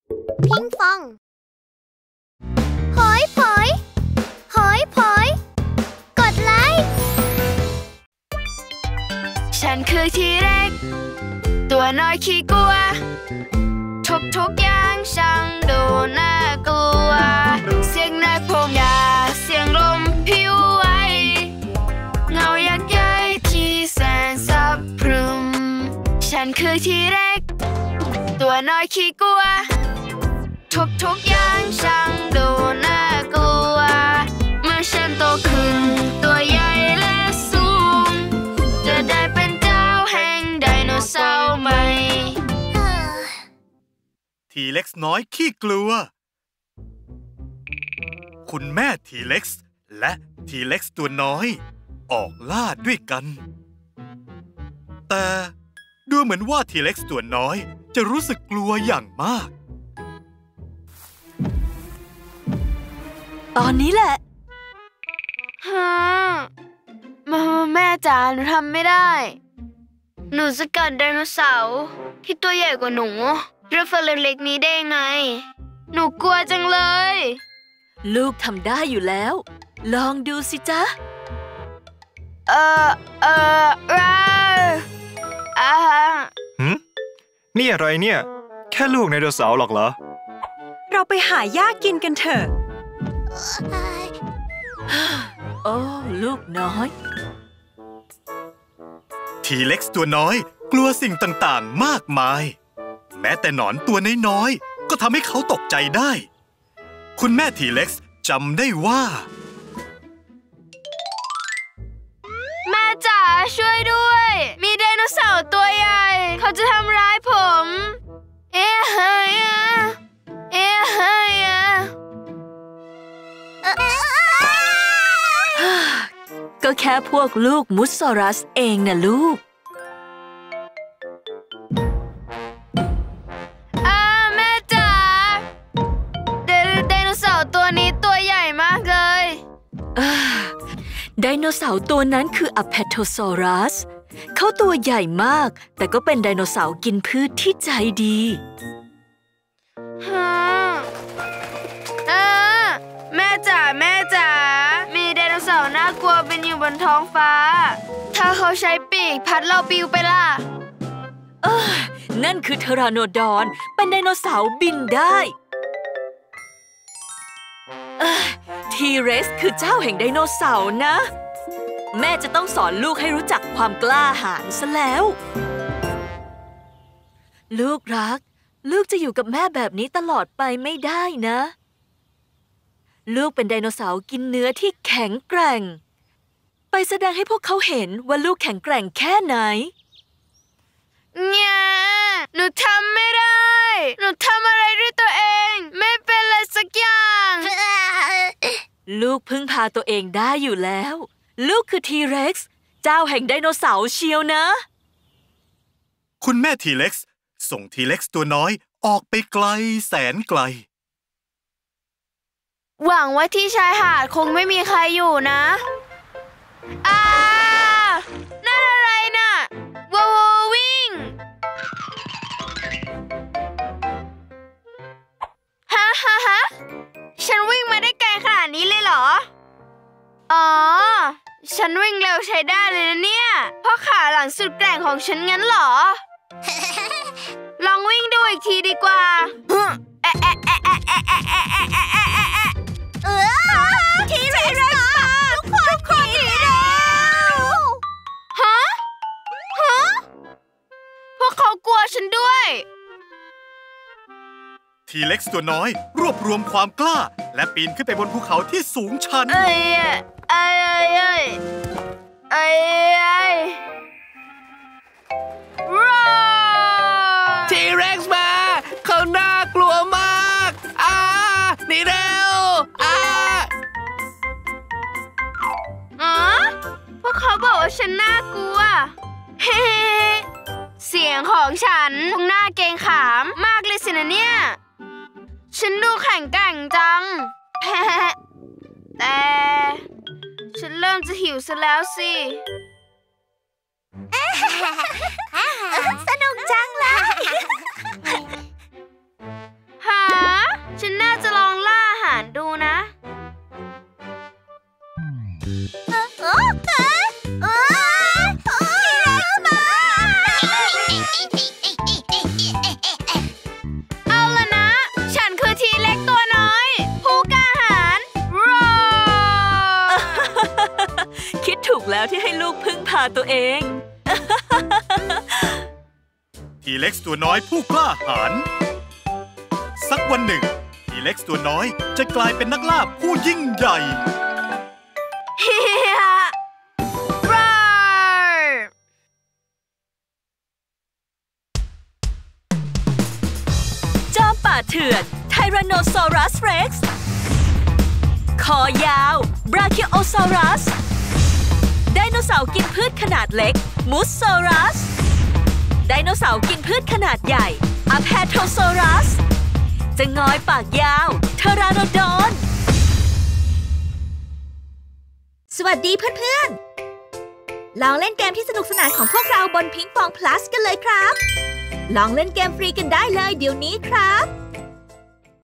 พิงฟองหอยผอยหอยผอยกดไลค์ฉันคือทีเล็กตัวน้อยขี้กลัวทุกอย่างช่างดูน่ากลัวเสียงนายผมยาเสียงลมผิวไหวเงายักษ์ใหญ่ที่แสนสับพรึมฉันคือทีเล็กตัวน้อยขี้กลัวทุกอย่างช่างดูน่ากลัวเมื่อฉันโตขึ้นตัวใหญ่และสูงจะได้เป็นเจ้าแห่งไดโนเสาร์ใหม่ทีเล็กซ์น้อยขี้กลัวคุณแม่ทีเล็กซ์และทีเล็กซ์ตัวน้อยออกล่าด้วยกันแต่ดูเหมือนว่าทีเล็กซ์ตัวน้อยจะรู้สึกกลัวอย่างมากตอนนี้แหละแม่จ๋าหนูทำไม่ได้หนูจะกัดไดโนเสาร์ที่ตัวใหญ่กว่าหนูเรื่องฝันเล็กๆนี้ได้ยังไงหนูกลัวจังเลยลูกทำได้อยู่แล้วลองดูสิจ๊ะนี่อะไรเนี่ยแค่ลูกไดโนเสาร์หรอกเหรอเราไปหาหญ้ากินกันเถอะโอ้ลูกน้อยทีเล็กซ์ตัวน้อยกลัวสิ่งต่างๆมากมายแม้แต่หนอนตัวน้อยๆก็ทำให้เขาตกใจได้คุณแม่ทีเล็กซ์จำได้ว่าแม่จ๋าช่วยด้วยมีไดโนเสาร์ตัวใหญ่เขาจะทำร้ายผมก็แค่พวกลูกมุสซอรัสเองนะลูกแม่จ๋าไดโนเสาร์ตัวนี้ตัวใหญ่มากเลยไดโนเสาร์ตัวนั้นคืออะแพโทซอรัสเขาตัวใหญ่มากแต่ก็เป็นไดโนเสาร์กินพืชที่ใจดีแม่จ๋ามีไดโนเสาร์น่ากลัวบินอยู่บนท้องฟ้าถ้าเขาใช้ปีกพัดเราปิวไปล่ะนั่นคือเทอราโนดอนเป็นไดโนเสาร์บินได้ทีเร็กซ์คือเจ้าแห่งไดโนเสาร์นะแม่จะต้องสอนลูกให้รู้จักความกล้าหาญซะแล้วลูกรักลูกจะอยู่กับแม่แบบนี้ตลอดไปไม่ได้นะลูกเป็นไดโนเสาร์กินเนื้อที่แข็งแกร่งไปแสดงให้พวกเขาเห็นว่าลูกแข็งแกร่งแค่ไหนเนี่ยหนูทำไม่ได้หนูทำอะไรด้วยตัวเองไม่เป็นอะไรสักอย่างลูกพึ่งพาตัวเองได้อยู่แล้วลูกคือทีเร็กซ์เจ้าแห่งไดโนเสาร์เชียวนะคุณแม่ทีเล็กซ์ส่งทีเล็กซ์ตัวน้อยออกไปไกลแสนไกลหวังว่าที่ชายหาดคงไม่มีใครอยู่นะนั่นอะไรน่ะว้าววิ่งฮะฉันวิ่งมาได้ไกลขนาดนี้เลยเหรอฉันวิ่งเร็วใช้ได้เลยนะเนี่ยเพราะขาหลังสุดแกร่งของฉันงั้นเหรอ ลองวิ่งดูอีกทีดีกว่าทีเร็กซ์ทุกคนหนีเร็วพวกเขากลัวฉันด้วยทีเล็กซ์ตัวน้อยรวบรวมความกล้าและปีนขึ้นไปบนภูเขาที่สูงชันทีเร็กซ์มาเขาน่ากลัวมากหนีเร็วพวกเขาบอกว่าฉันน่ากลัวเสียงของฉันคงน่าเกรงขามมากเลยสินะเนี่ยฉันดูแข็งแกร่งจังแต่ฉันเริ่มจะหิวซะแล้วสิสนุกจังเลยฮะฉันน่าจะลองล่าอาหารดูนะ เอาละนะ ฉันคือทีเล็กตัวน้อย ผู้กล้าหาญรอคิดถูกแล้วที่ให้ลูกพึ่งพาตัวเองทีเล็กซ์ตัวน้อยผู้กล้าหาญสักวันหนึ่งทีเล็กซ์ตัวน้อยจะกลายเป็นนักล่าผู้ยิ่งใหญ่เฮียรอจอมป่าเถื่อนไทแรนโนซอรัสเร็กซ์คอยาวบราคิโอซอรัสไดโนเสาร์กินพืชขนาดเล็กมูสโซรัสไดโนเสาร์กินพืชขนาดใหญ่อะแพโทโซรัสจะงอยปากยาวเทอราโนดอนสวัสดีเพื่อนๆ ลองเล่นเกมที่สนุกสนานของพวกเราบนพิงปอง plus กันเลยครับ ลองเล่นเกมฟรีกันได้เลยเดี๋ยวนี้ครับ